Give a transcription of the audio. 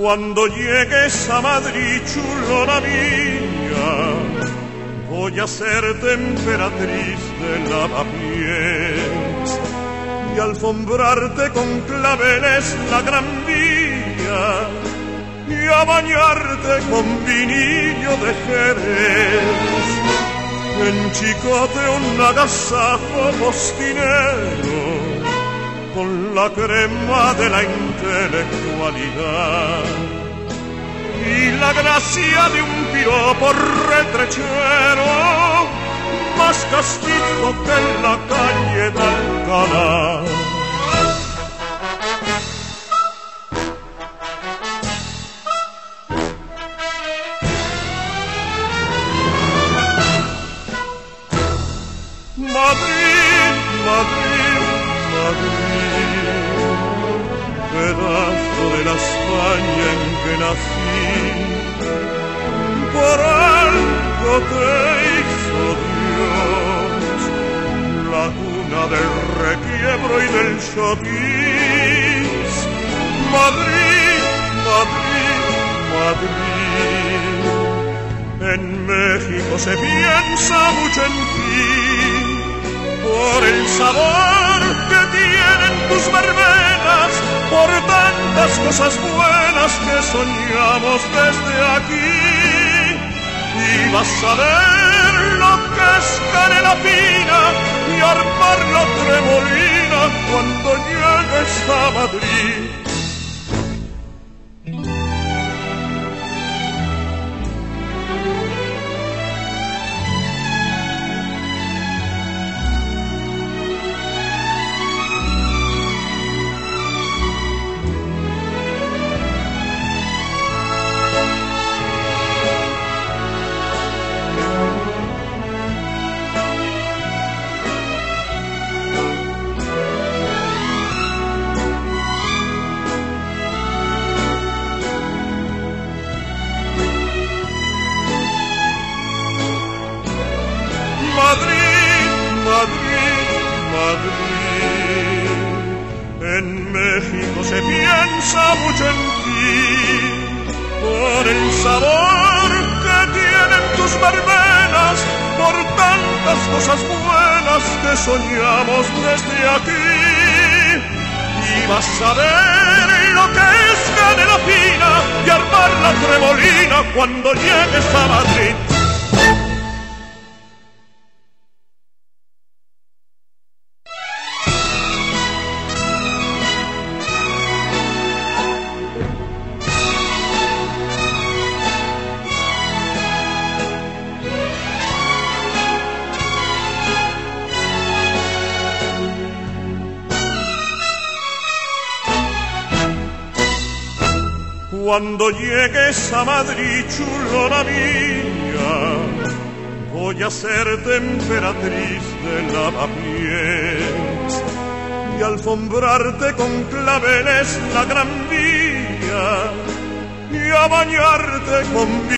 Cuando llegues a Madrid, chulona mía, voy a serte emperatriz de lavapiés y alfombrarte con claveles la gran vía y a bañarte con vinillo de Jerez. En Chicote un agasajo postinero con la crema de la intelectualidad y la gracia de un piropo retrechero, más castigo que en la calle de Alcalá. Madrid, Madrid, Madrid, pedazo de la España en que nací, por algo te hizo Dios, la cuna del requiebro y del chotis. Madrid, Madrid, Madrid, en México se piensa mucho en ti, por el sabor que tienen tus verbenas, por tantas cosas buenas que soñamos desde aquí. Y vas a ver lo que es canela fina y armar la tremolina cuando llegues a Madrid. Madrid, Madrid, Madrid, en México se piensa mucho en ti, por el sabor que tienen tus verbenas, por tantas cosas buenas que soñamos desde aquí. Y vas a ver lo que es canela fina y armar la tremolina cuando llegues a Madrid. Cuando llegues a Madrid, chulona mía, voy a serte emperatriz de lavapiés y alfombrarte con claveles la gran vía y a bañarte con